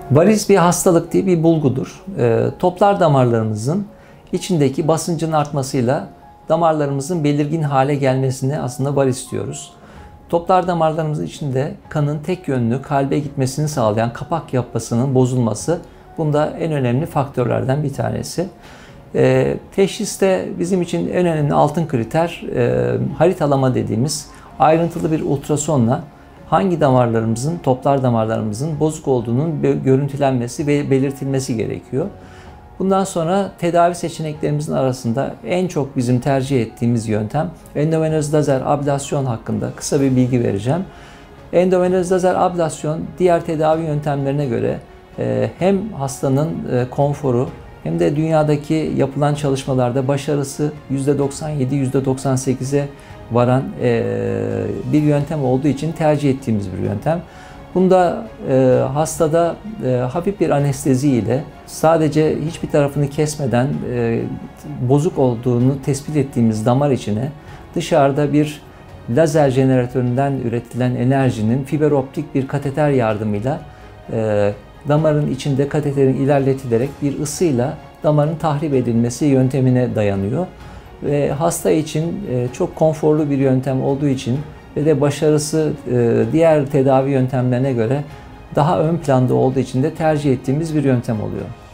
Varis bir hastalık değil, bir bulgudur. Toplar damarlarımızın içindeki basıncın artmasıyla damarlarımızın belirgin hale gelmesine aslında varis diyoruz. Toplar damarlarımızın içinde kanın tek yönlü kalbe gitmesini sağlayan kapak yapısının bozulması bunda en önemli faktörlerden bir tanesi. Teşhiste bizim için en önemli altın kriter haritalama dediğimiz ayrıntılı bir ultrasonla hangi damarlarımızın, toplar damarlarımızın bozuk olduğunun görüntülenmesi ve belirtilmesi gerekiyor. Bundan sonra tedavi seçeneklerimizin arasında en çok bizim tercih ettiğimiz yöntem endovenöz lazer ablasyon hakkında kısa bir bilgi vereceğim. Endovenöz lazer ablasyon diğer tedavi yöntemlerine göre hem hastanın konforu hem de dünyadaki yapılan çalışmalarda başarısı %97-%98'e varan bir yöntem olduğu için tercih ettiğimiz bir yöntem. Bunda hastada hafif bir anestezi ile sadece hiçbir tarafını kesmeden bozuk olduğunu tespit ettiğimiz damar içine dışarıda bir lazer jeneratöründen üretilen enerjinin fiber optik bir kateter yardımıyla damarın içinde kateterin ilerletilerek bir ısıyla damarın tahrip edilmesi yöntemine dayanıyor. Ve hasta için çok konforlu bir yöntem olduğu için ve de başarısı diğer tedavi yöntemlerine göre daha ön planda olduğu için de tercih ettiğimiz bir yöntem oluyor.